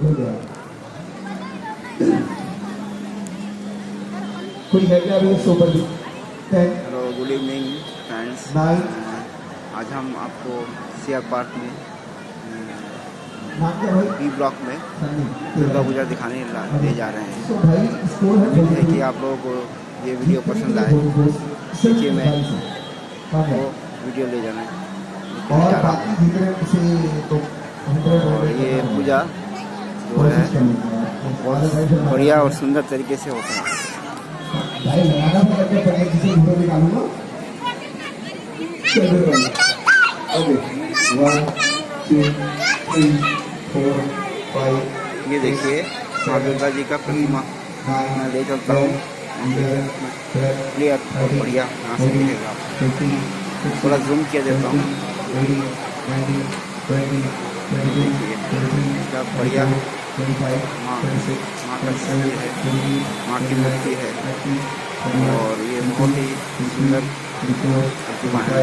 कोई है क्या अभी super? Hello, good evening friends. आज हम आपको सीआर पार्क में बी ब्लॉक में दुर्गा पूजा दिखाने ले जा रहे हैं। देखिए, आप लोगों को ये वीडियो पसंद आए, देखिए मैं वो वीडियो ले जाना जा रहा हूँ। और ये पूजा जो है बहुत बढ़िया और सुंदर तरीके से होता है। ये देखिए माँ दुर्गा जी का प्रतिमा मैं ले चलता हूँ, क्लियर और बढ़िया यहाँ से दिखेगा। थोड़ा जूम किया देता हूँ, देखिए क्या बढ़िया माँ का शरीर है, माँ की मूर्ति है और ये बहुत ही सुंदर प्रतिमा है।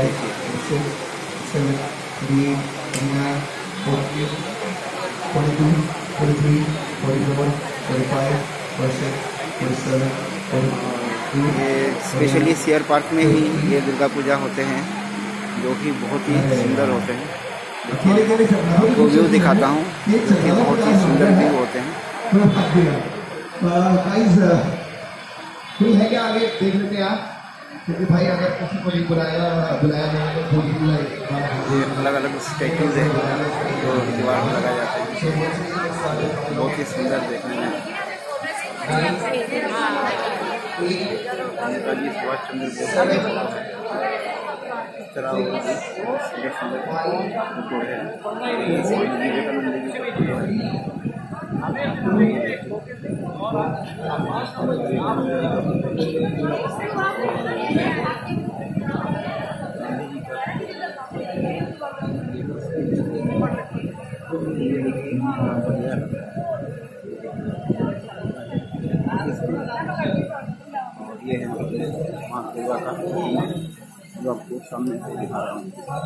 ये स्पेशली सीआर पार्क में ही ये दुर्गा पूजा होते हैं, जो कि बहुत ही सुंदर होते हैं। आपको व्यू दिखाता हूँ, ये बहुत ही सुंदर व्यू होते हैं। कोई है क्या आगे देख लेते हैं आप, क्योंकि भाई अगर किसी को नहीं बुलाया नहीं तो ये अलग अलग स्टैचूज हैं जो दीवार में लगाए जाते हैं, बहुत ही सुंदर देखने में। नेताजी सुभाष चंद्र बोस इस तरह सुंदर सुंदर फोटो है। विवेकानंद जी का फोटो है। और ये है माँ दुर्गा का प्रतिमा जो आपको सामने से दिखा रहा हूँ।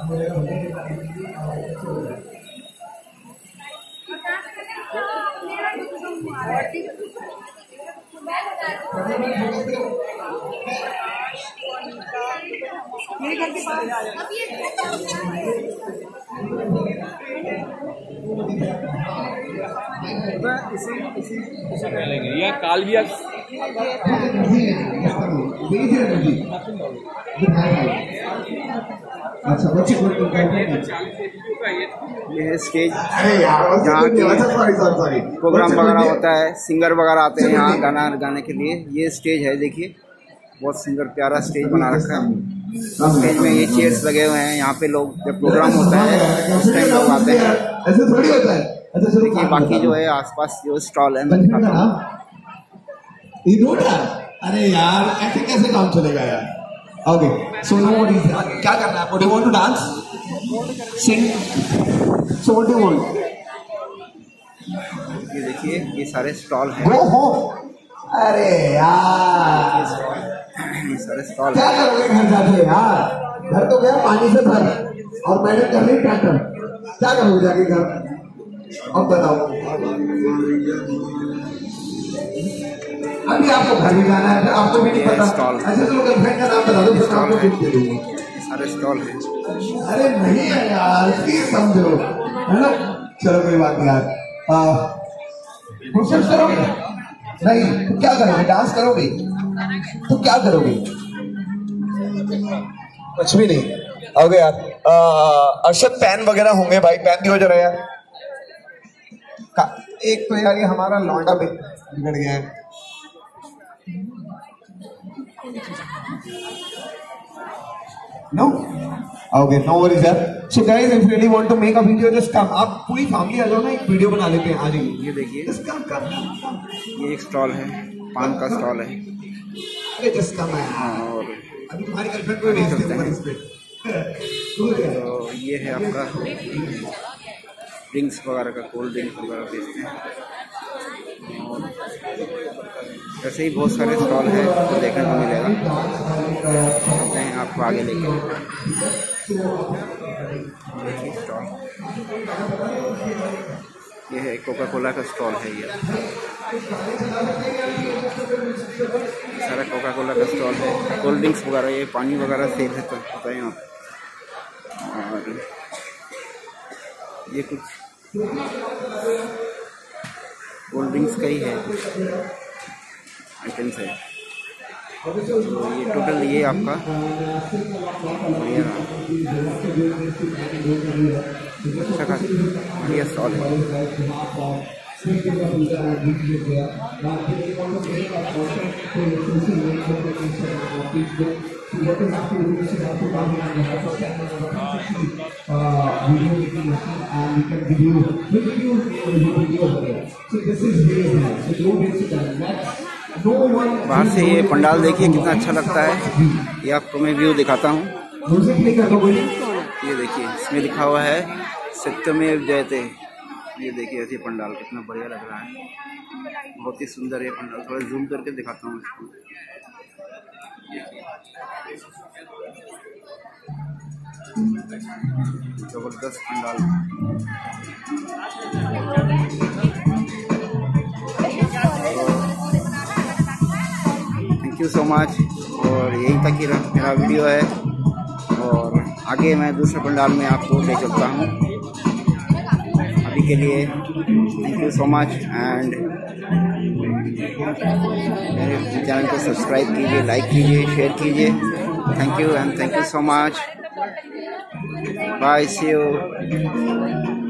मेरे घर के पास या काल भी अच्छा बच्चे ये है स्टेज जहाँ प्रोग्राम वगैरह होता है, सिंगर वगैरह आते हैं यहाँ गाना गाने के लिए। ये स्टेज है, देखिए बहुत सुंदर प्यारा स्टेज बना रखा है। स्टेज में ये चेयर्स लगे हुए हैं, यहाँ पे लोग जब प्रोग्राम होता है उस टाइम लोग आते हैं। ऐसे थोड़ी होता है। देखिए बाकी जो है आसपास जो स्टॉल है मैं दिखाता हूँ। अरे यार ऐसे कैसे काम चलेगा यार। Okay so no what is क्या करना है आपको? Do you want to dance, sing, so what do you want? ये देखिए ये सारे स्टॉल हैं। Go home. अरे यार ये सारे स्टॉल क्या हैं। करोगे घर जाके यार? घर तो गया पानी से भर और मैंने कर ली ट्रैक्टर, क्या करोगे जाके घर? अब बताओ, अभी आपको घर भी जाना है, आपको भी नहीं पता। ऐसे तो गर्लफ्रेंड का नाम बता दो, फिर आपको गिफ्ट दे दूंगा। सारे स्टॉल हैं। अरे नहीं है यार, प्लीज समझो, है ना? चलो कोई बात नहीं यार। कोशिश करोगे? नहीं तो क्या करोगे? डांस करोगे तो क्या करोगे? कुछ भी नहीं। ओके यार, अरशद पेन वगैरह होंगे भाई, पेन दियो जरा यार। एक तो यार ये हमारा लौंडा बिगड़ गया है। No? Okay, no worries यार। So guys, if you really want to make a video, just come। आप पूरी फैमिली आ जाओ ना, एक वीडियो बना लेते हैं। आ जाइए। ये देखिए Just come। ये एक स्टॉल है, पान का स्टॉल है। अरे just come है। और अभी तुम्हारी गर्लफ्रेंड को भेज देते हैं इस पे। तो ये है आपका ड्रिंक्स वगैरह का, कोल्ड ड्रिंक्स वगैरह बेचते हैं। और ऐसे ही बहुत सारे स्टॉल है जो देखने को मिलेगा। चलते हैं आपको आगे लेके। देखिए स्टॉल ये है कोका कोला का स्टॉल है। ये सारा कोका कोला का स्टॉल है। कोल्ड ड्रिंक्स वगैरह, ये पानी वगैरह सेल है तो होता है यहाँ। और ये कुछ कोल्ड ड्रिंक्स का ही है, कुछ आइटम्स है। तो ये टोटल ये आपका अच्छा खासा बढ़िया स्टॉल है। बाहर से ये पंडाल देखिए कितना अच्छा लगता है। ये आपको मैं व्यू दिखाता हूँ। ये देखिए इसमें लिखा हुआ है सत्यमेव जयते। ये देखिए ऐसे पंडाल कितना बढ़िया लग रहा है, बहुत ही सुंदर है पंडाल। थोड़ा जूम करके दिखाता हूँ इसको। जबरदस्त pandal. Thank you so much. और यहीं तक ही मेरा वीडियो है, और आगे मैं दूसरे पंडाल में आपको ले चलता हूँ। अभी के लिए thank you so much. And मेरे चैनल को सब्सक्राइब कीजिए, लाइक कीजिए, शेयर कीजिए। Thank you and thank you so much. Bye, see you.